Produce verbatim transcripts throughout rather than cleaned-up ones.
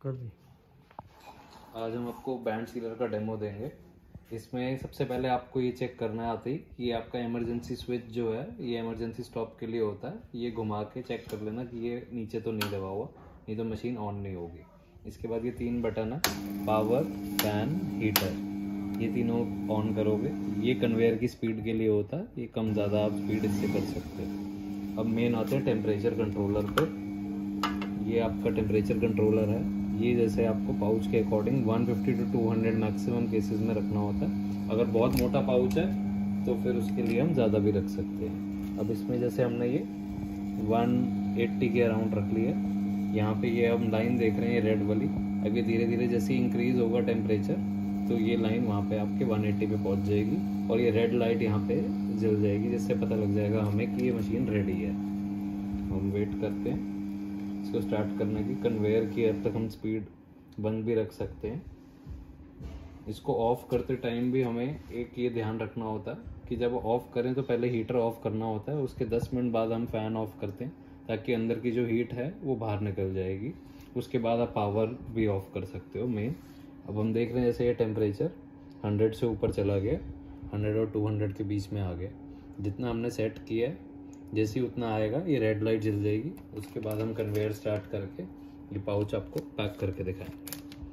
कर दी। आज हम आपको बैंड सीलर का डेमो देंगे। इसमें सबसे पहले आपको ये चेक करना आती है कि ये आपका इमरजेंसी स्विच जो है ये इमरजेंसी स्टॉप के लिए होता है। ये घुमा के चेक कर लेना कि ये नीचे तो नहीं दबा हुआ, नहीं तो मशीन ऑन नहीं होगी। इसके बाद ये तीन बटन है, पावर, फैन, हीटर, ये तीनों ऑन करोगे। ये कन्वेयर की स्पीड के लिए होता है, ये कम ज़्यादा आप स्पीड इससे कर सकते हो। अब मेन आते हैं टेम्परेचर कंट्रोलर पे। ये आपका टेम्परेचर कंट्रोलर है। ये जैसे आपको पाउच के अकॉर्डिंग एक सौ पचास टू दो सौ मैक्सिमम केसेस में रखना होता है। अगर बहुत मोटा पाउच है तो फिर उसके लिए हम ज़्यादा भी रख सकते हैं। अब इसमें जैसे हमने ये एक सौ अस्सी के अराउंड रख लिया। यहाँ पे ये हम लाइन देख रहे हैं रेड वाली। अब ये धीरे धीरे जैसे इंक्रीज होगा टेम्परेचर तो ये लाइन वहाँ पे आपके एक सौ अस्सी पे पहुँच जाएगी और ये रेड लाइट यहाँ पे जल जाएगी, जिससे पता लग जाएगा हमें कि ये मशीन रेडी है। हम वेट करते हैं इसको स्टार्ट करने की। कन्वेयर की अब तक हम स्पीड बंद भी रख सकते हैं। इसको ऑफ करते टाइम भी हमें एक ये ध्यान रखना होता है कि जब ऑफ करें तो पहले हीटर ऑफ करना होता है, उसके दस मिनट बाद हम फ़ैन ऑफ करते हैं ताकि अंदर की जो हीट है वो बाहर निकल जाएगी। उसके बाद आप पावर भी ऑफ कर सकते हो मेन। अब हम देख रहे हैं जैसे ये टेम्परेचर हंड्रेड से ऊपर चला गया, हंड्रेड और टू हंड्रेड के बीच में आ गया। जितना हमने सेट किया है जैसे ही उतना आएगा ये रेड लाइट जल जाएगी। उसके बाद हम कन्वेयर स्टार्ट करके ये पाउच आपको पैक करके दिखाएंगे।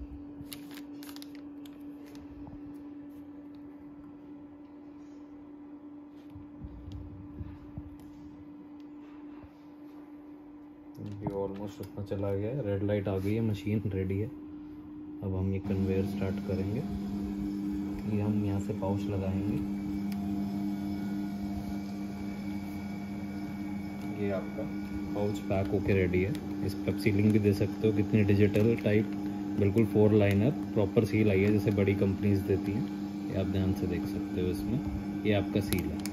ये ऑलमोस्ट उतना चला गया है, रेड लाइट आ गई है, मशीन रेडी है। अब हम ये कन्वेयर स्टार्ट करेंगे। ये हम यहाँ से पाउच लगाएंगे। ये आपका पाउच पैक होके रेडी है। इस पर सीलिंग भी दे सकते हो, कितनी डिजिटल टाइप, बिल्कुल फोर लाइनर प्रॉपर सील आई है जैसे बड़ी कंपनीज देती हैं। ये आप ध्यान से देख सकते हो इसमें, ये आपका सील है,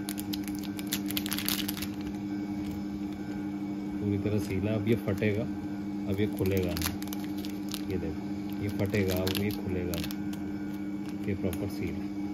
पूरी तरह सील है। अब ये फटेगा, अब ये खुलेगा नहीं। ये देखो ये फटेगा, अब ये खुलेगा। ये प्रॉपर सील है।